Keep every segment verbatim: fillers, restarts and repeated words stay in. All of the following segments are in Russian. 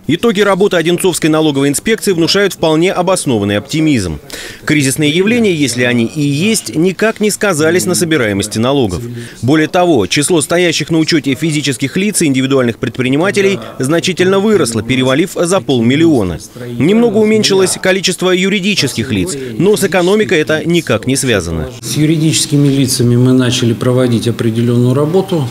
Итоги работы Одинцовской налоговой инспекции внушают вполне обоснованный оптимизм. Кризисные явления, если они и есть, никак не сказались на собираемости налогов. Более того, число стоящих на учете физических лиц и индивидуальных предпринимателей значительно выросло, перевалив за полмиллиона. Немного уменьшилось количество юридических лиц, но с экономикой это никак не связано. С юридическими лицами мы начали проводить определенную работу.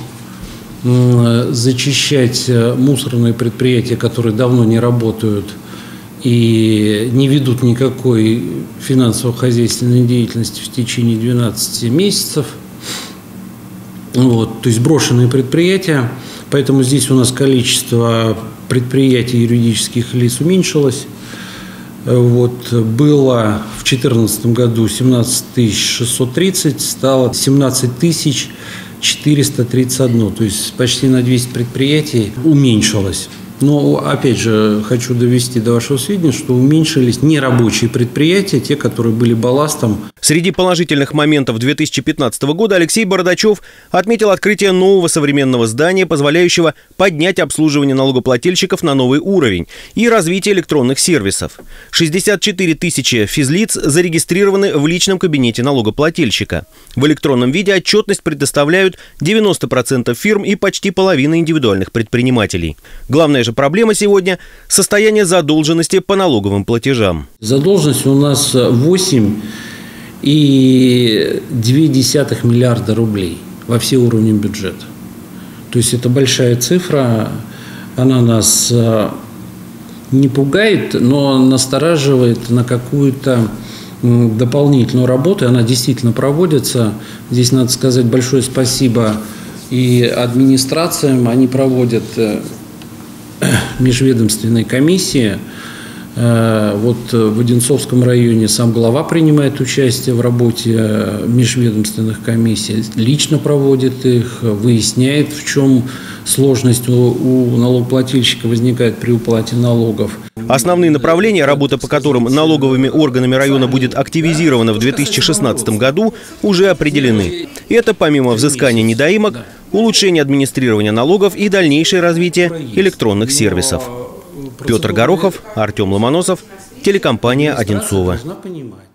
Зачищать мусорные предприятия, которые давно не работают и не ведут никакой финансово-хозяйственной деятельности в течение двенадцати месяцев. Вот, то есть брошенные предприятия. Поэтому здесь у нас количество предприятий юридических лиц уменьшилось. Вот, было в две тысячи четырнадцатом году семнадцать тысяч шестьсот тридцать, стало семнадцать тысяч четыреста тридцать одно, то есть почти на двести предприятий уменьшилось. Но, опять же, хочу довести до вашего сведения, что уменьшились нерабочие предприятия, те, которые были балластом. Среди положительных моментов две тысячи пятнадцатого года Алексей Бородачев отметил открытие нового современного здания, позволяющего поднять обслуживание налогоплательщиков на новый уровень, и развитие электронных сервисов. шестьдесят четыре тысячи физлиц зарегистрированы в личном кабинете налогоплательщика. В электронном виде отчетность предоставляют девяносто процентов фирм и почти половина индивидуальных предпринимателей. Главная же проблема сегодня – состояние задолженности по налоговым платежам. Задолженность у нас восемь и две десятых миллиарда рублей во все уровни бюджета. То есть это большая цифра, она нас не пугает, но настораживает на какую-то дополнительную работу. Она действительно проводится. Здесь надо сказать большое спасибо и администрациям. Они проводят межведомственные комиссии. Вот в Одинцовском районе сам глава принимает участие в работе межведомственных комиссий, лично проводит их, выясняет, в чем сложность у, у налогоплательщика возникает при уплате налогов. Основные направления, работа по которым налоговыми органами района будет активизирована в две тысячи шестнадцатом году, уже определены. Это помимо взыскания недоимок, улучшение администрирования налогов и дальнейшее развитие электронных сервисов. Петр Горохов, Артем Ломоносов, телекомпания «Одинцово».